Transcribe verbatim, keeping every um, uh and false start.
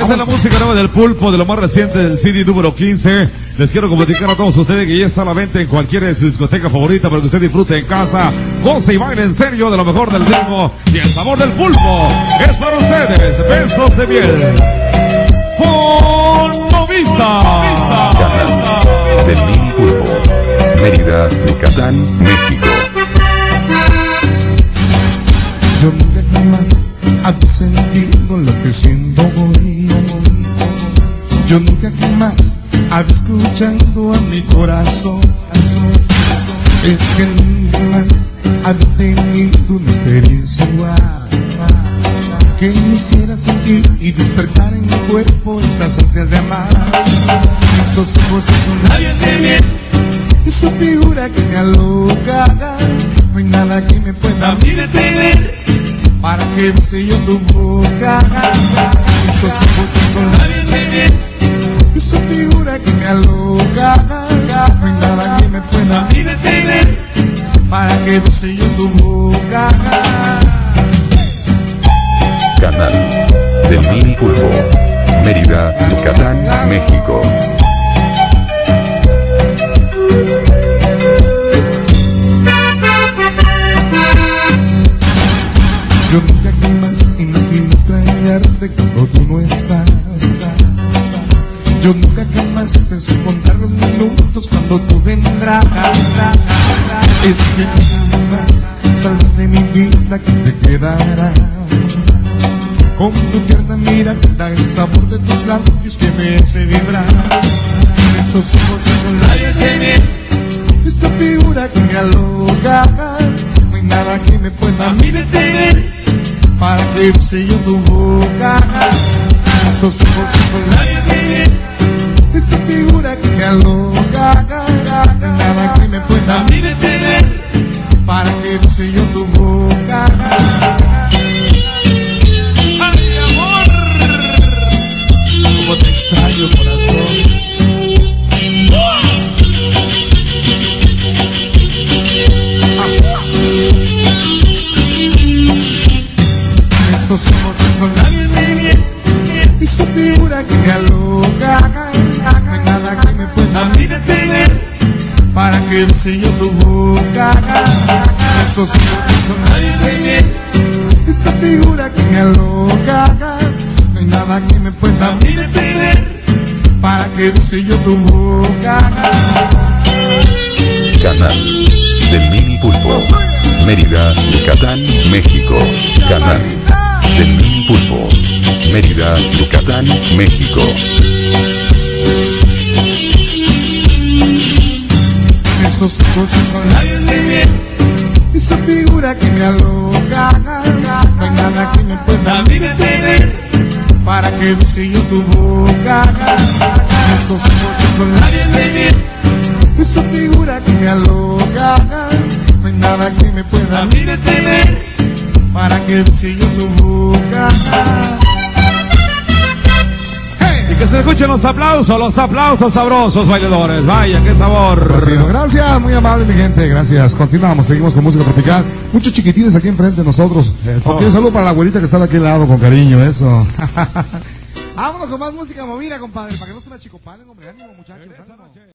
Esta es la música nueva del Pulpo, de lo más reciente del C D número quince. Les quiero comunicar a todos ustedes que ya está a la venta en cualquiera de su discoteca favorita para que usted disfrute en casa, goce y baile en serio de lo mejor del ritmo y el sabor del pulpo. Es para ustedes, besos de miel. Fonovisa. Canal del Mini Pulpo, Mérida, Yucatán, México. Yo nunca jamás había sentido lo que siento hoy. Yo nunca jamás había escuchado a mi corazón. Es que nunca más había tenido una experiencia igual, que me hiciera sentir y despertar en mi cuerpo esas ansias de amar. Esos ojos, esos labios de miel, esa figura que me aloca. No hay nada que me pueda a mí detener para que bese yo tu boca. Esos ojos, esos labios de miel, esa figura que me aloca. No hay nada que me pueda a mí detener para que bese yo tu boca. Canal del Mini Pulpo, Mérida, Yucatán, México. Yo nunca jamás imaginé extrañarte cuando tú no estás. Yo nunca jamás pensé contar los minutos cuando tú vendrás. Es que jamás saldrás de mi vida, que te quedará con tu tierna mirada, el sabor de tus labios que me hace vibrar. Esos ojos, esos labios de miel, esa figura que me aloca. No hay nada que me pueda a mí detener para que bese yo tu boca. Esos ojos, esos labios de miel, esa figura que me aloca. No hay nada que me pueda a mí detener para que bese yo tu boca. Te extraño, corazón. Esos ojos, esos labios de miel, esa figura que me aloca. No hay nada que me pueda a mí detener para que bese yo tu boca. Esos ojos, esos labios de miel, esa figura que me aloca. No hay nada que me pueda a mí detener para que bese yo tu boca. Canal del Mini Pulpo, Mérida, Yucatán, México. Canal del Mini Pulpo, Mérida, Yucatán, México. Esos ojos, esos labios de miel, esa figura que me aloca. No hay nada que me pueda a mí detener para que bese yo tu boca. Esos ojos, esos labios de miel, esa figura que me aloca. No hay nada que me pueda a mí detener para que bese yo tu boca. Y que se escuchen los aplausos, los aplausos sabrosos, bailadores. Vaya, qué sabor. Gracias, gracias, muy amable mi gente, gracias. Continuamos, seguimos con música tropical. Muchos chiquitines aquí enfrente de nosotros. Eso, Oh. Un saludo para la abuelita que está de aquel lado, con cariño, eso. Vámonos con más música movida, compadre, para que no se la chicopalen, hombre, ánimo muchachos. ánimo.